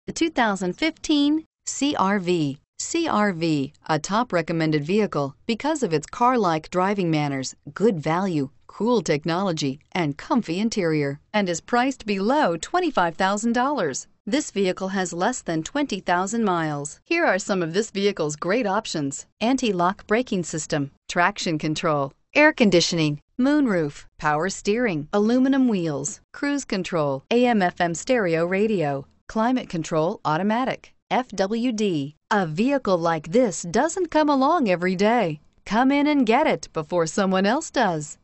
The 2015 CR-V. CR-V, a top recommended vehicle because of its car-like driving manners, good value, cool technology, and comfy interior, and is priced below $25,000. This vehicle has less than 20,000 miles. Here are some of this vehicle's great options: anti-lock braking system, traction control, air conditioning, moonroof, power steering, aluminum wheels, cruise control, AM/FM stereo radio, climate control automatic, FWD. A vehicle like this doesn't come along every day. Come in and get it before someone else does.